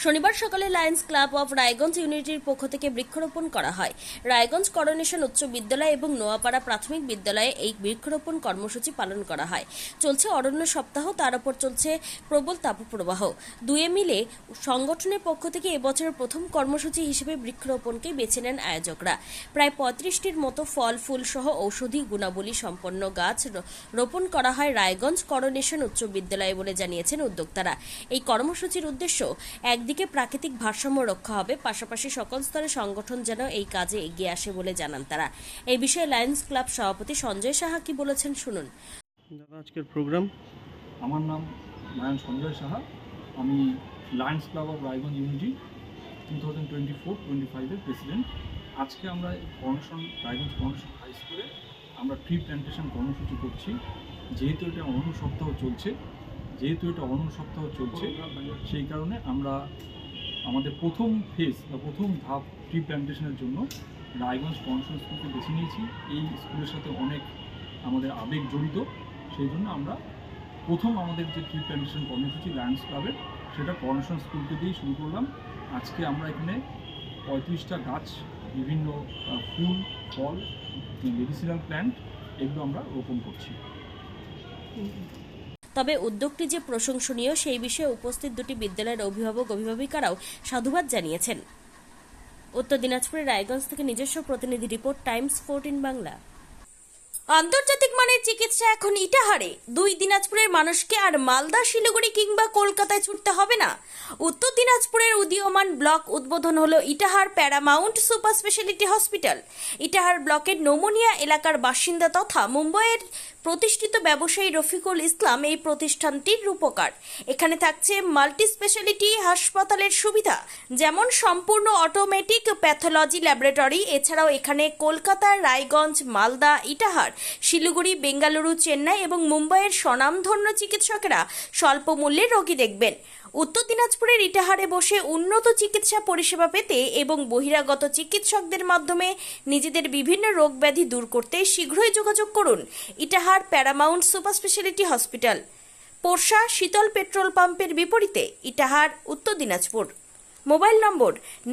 শনিবার সকালে lions club of Raiganj ইউনিটির পক্ষ থেকে বৃক্ষরোপণ করা হয়। রায়গঞ্জ করোনেশন উচ্চ বিদ্যালয় এবং নোয়াপাড়া প্রাথমিক বিদ্যালয়ে এই বৃক্ষরোপণ কর্মসূচি পালন করা হয়। চলছে অরণ্য সপ্তাহ, তার উপর চলছে প্রবল তাপপ্রবাহ। দুয়ে মিলে সংগঠনের পক্ষ থেকে এবছরের প্রথম কর্মসূচি হিসেবে বৃক্ষরোপণকে বেছে নেন আয়োজকরা। প্রায় 35টির মতো ফল ফুল সহ ঔষধি গুণাবলী সম্পন্ন গাছ রোপণ করা হয় রায়গঞ্জ করোনেশন উচ্চ বিদ্যালয়ে বলে জানিয়েছেন উদ্যোক্তারা। এই কর্মসূচির উদ্দেশ্য একদিকে প্রাকৃতিক ভারসাম্য রক্ষা হবে, পাশাপাশি সকল স্তরের সংগঠন যেন এই কাজে এগিয়ে আসে বলে জানান তারা। এই বিষয়ে লায়ন্স ক্লাব সভাপতি সঞ্জয় সাহা কি বলেছেন শুনুন। দাদা, আজকের প্রোগ্রাম। আমার নাম নারায়ণ সঞ্জয় সাহা। আমি lions club of Raiganj unity 2024-25-এর প্রেসিডেন্ট। আজকে আমরা রায়গঞ্জ করোনেশন হাই স্কুলে আমরা ট্রি প্ল্যান্টেশন কর্মসূচি করছি। যেহেতু এটা অরণ্য সপ্তাহ চলছে সেই কারণে আমরা আমাদের প্রথম ফেজ বা প্রথম ধাপ ট্রি প্ল্যান্টেশনের জন্য রায়গঞ্জ করোনেশন স্কুলকে বেছে নিয়েছি। এই স্কুলের সাথে অনেক আমাদের আবেগ জড়িত, সেই জন্য আমরা প্রথম আমাদের যে ট্রি প্ল্যান্টেশন কর্মসূচি লায়ন্স ক্লাবের, সেটা করোনেশন স্কুলকে দিয়েই শুরু করলাম। আজকে আমরা এখানে 35টা গাছ, বিভিন্ন ফুল ফল মেডিসিনাল প্ল্যান্ট, এগুলো আমরা রোপণ করছি। তবে উদ্যোগটি যে প্রশংসনীয় সেই বিষয়ে উপস্থিত দুটি বিদ্যালয়ের অভিভাবিকারাও সাধুবাদ জানিয়েছেন। উত্তর দিনাজপুরের রায়গঞ্জ থেকে নিজস্ব প্রতিনিধি রিপোর্ট, টাইমস 14 বাংলা। আন্তর্জাতিক মানের চিকিৎসা এখন ইটাহারে। দুই দিনাজপুরের মানুষকে আর মালদা, শিলিগুড়ি কিংবা কলকাতায় ছুটতে হবে না। উত্তর দিনাজপুরের উদীয়মান ব্লক উদ্বোধন হলো Itahar paramount super speciality hospital. Itahar ব্লকের নোমনিয়া এলাকার বাসিন্দা তথা মুম্বাইয়ের প্রতিষ্ঠিত ব্যবসায়ী রফিকুল ইসলাম এই প্রতিষ্ঠানটির রূপকার। এখানে থাকছে মাল্টি স্পেশালিটি হাসপাতালের সুবিধা, যেমন সম্পূর্ণ অটোমেটিক প্যাথোলজি ল্যাবরেটরি। এছাড়াও এখানে কলকাতা, রায়গঞ্জ, মালদা, ইটাহার, শিলিগুড়ি, বেঙ্গালুরু, চেন্নাই এবং মুম্বাইয়ের স্বনামধন্য চিকিৎসকেরা স্বল্প মূল্যে রোগী দেখবেন। উত্তর দিনাজপুরের ইটাহারে বসে উন্নত চিকিৎসা পরিষেবা পেতে এবং বহিরাগত চিকিৎসকদের মাধ্যমে নিজেদের বিভিন্ন রোগ ব্যাধি দূর করতে শীঘ্রই যোগাযোগ করুন Itahar paramount super speciality hospital, Porsha Sheetal petrol পাম্পের বিপরীতে, ইটাহার, উত্তর দিনাজপুর। মোবাইল নম্বর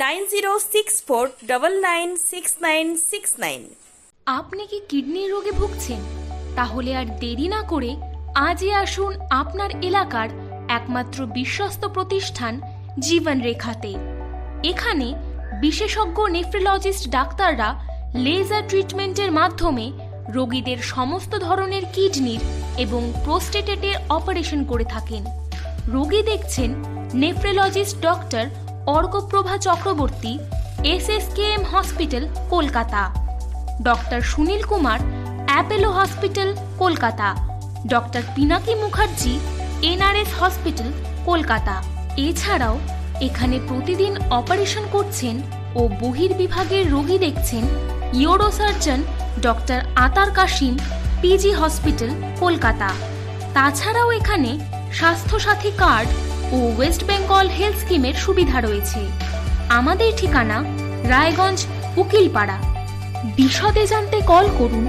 9064996969। আপনি কি কিডনির রোগে ভুগছেন? তাহলে আর দেরি না করে আজই আসুন আপনার এলাকার একমাত্র বিশ্বস্ত প্রতিষ্ঠান জীবন রেখাতে। এখানে বিশেষজ্ঞ নেফ্রোলজিস্ট ডাক্তাররা লেজার ট্রিটমেন্টের মাধ্যমে রোগীদের সমস্ত ধরনের কিডনির এবং প্রোস্টেটের অপারেশন করে থাকেন। রোগী দেখছেন nephrologist doctor Arkaprabha Chakraborty, SSKM hospital, Kolkata. Doctor Sunil Kumar, Apollo hospital, Kolkata. Doctor Pinaki Mukherjee, NRS hospital, Kolkata. এছাড়াও এখানে প্রতিদিন অপারেশন করছেন ও বহির্বিভাগের রোগী দেখছেন ইউরোসার্জন ডক্টর আতার কাশিম, PG হসপিটাল, কলকাতা। তাছাড়াও এখানে স্বাস্থ্যসাথী কার্ড ও ওয়েস্ট বেঙ্গল হেলথ স্কিমের সুবিধা রয়েছে। আমাদের ঠিকানা রায়গঞ্জ, উকিলপাড়া। বিশদে জানতে কল করুন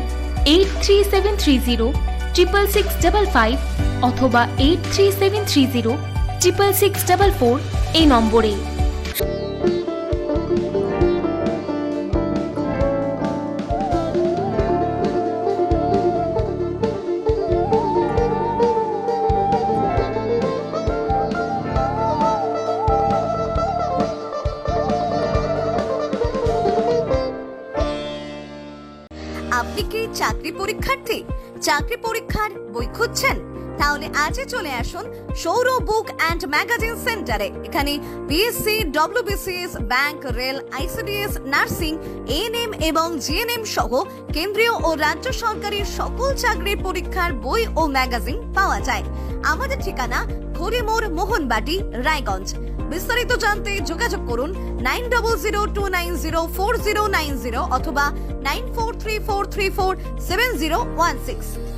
8373066655 অথবা 8373066644 এই নম্বরে। আপনি কি চাকরি পরীক্ষার্থী? চাকরি পরীক্ষার বই খুঁজছেন? তাহলে আজই চলে আসুন সৌরভ বুক অ্যান্ড ম্যাগাজিন সেন্টারে। এখানে BSc, WBCS, bank, rail, ICDS, nursing, ANM এবং GNM সহ কেন্দ্রীয় ও রাজ্য সরকারের সকল চাকরির পরীক্ষার বই ও ম্যাগাজিন পাওয়া যায়। আমাদের ঠিকানা হরিমোড়, মোহনবাটি, রায়গঞ্জ। বিস্তারিত জানতে যোগাযোগ করুন 9002904090 অথবা 9434347016।